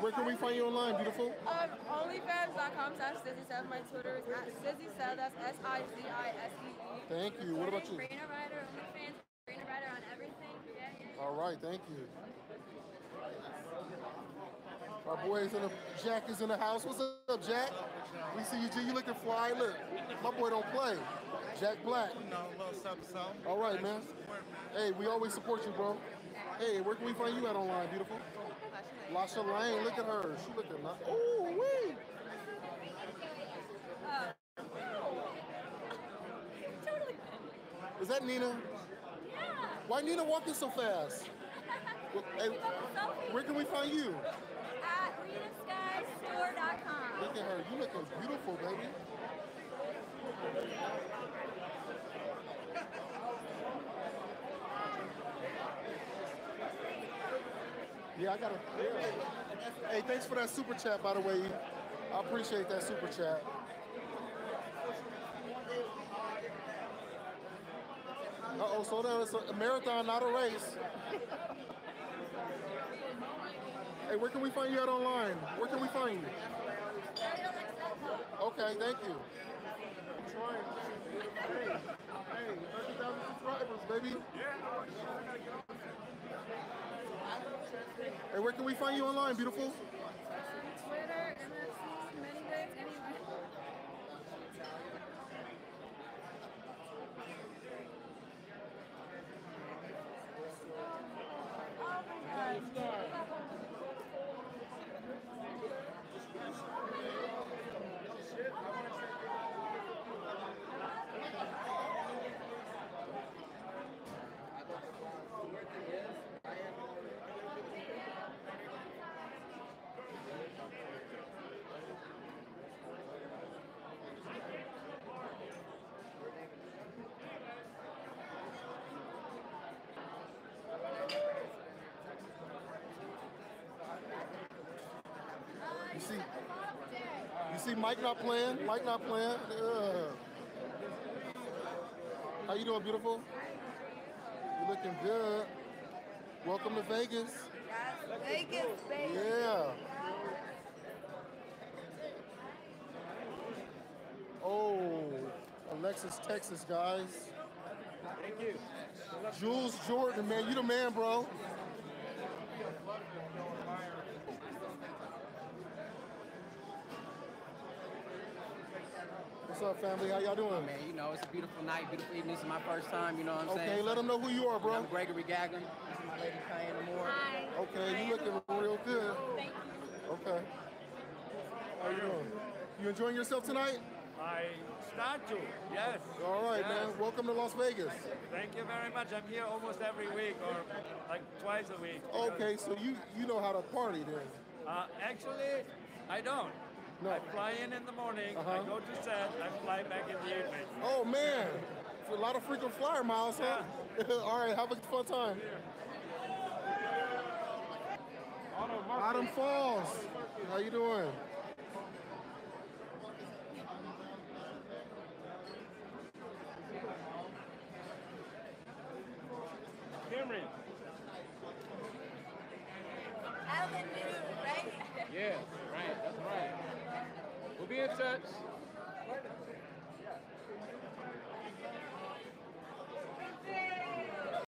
where can we find you online, beautiful? OnlyFans.com/SizzySev. My Twitter is @SizzySev. That's SIZISEE. Thank you. What about you? Raina Ryder, OnlyFans. Raina Ryder on everything. Yeah. All right, thank you. Our boys in the Jack is in the house. What's up, Jack? We see you, G. You looking fly. Look, my boy don't play. Jack Black. A little something. All right, man. Hey, we always support you, bro. Hey, where can we find you at online, beautiful? Lasha Lane. Look at her. She looking nice. Ooh, wee. Totally. Is that Nina? Yeah. Why Nina walking so fast? Hey, where can we find you? @LenaSkyStore.com. Look at her. You looking beautiful, baby. Yeah, I got it. Yeah. Hey, thanks for that super chat, by the way. I appreciate that super chat. Uh-oh, slow down. It's a marathon, not a race. Hey, where can we find you at online? Where can we find you? Okay, thank you. I'm trying. Hey, 30,000 subscribers, baby. Hey, where can we find you online, beautiful? Twitter, MFC, many ways, anyway. Oh my You see Mike not playing? Mike not playing? How you doing, beautiful? You looking good. Welcome to Vegas. Yes, Vegas, baby. Yeah. Oh, Alexis, Texas, guys. Thank you. Jules Jordan, man. You the man, bro. What's up, family? How y'all doing? Man, you know, it's a beautiful night, beautiful evening. This is my first time, you know what I'm saying? Okay, let them know who you are, bro. I'm Gregory Gagnon. This is my lady, Cheyenne Moore. Hi. Okay, you looking real good. Thank you. Okay. How you doing? You enjoying yourself tonight? I start to, yes. All right, Yes. man. Welcome to Las Vegas. Thank you very much. I'm here almost every week or like twice a week. Okay, so you know how to party then. Actually, I don't. No. I fly in the morning, Uh-huh. I go to set, I fly back in the evening. Oh man, a lot of frequent flyer miles, huh? All right, have a fun time. Autumn Falls, how you doing? Cameron. Ellen News, right? Yeah, right, that's right. We'll be in touch.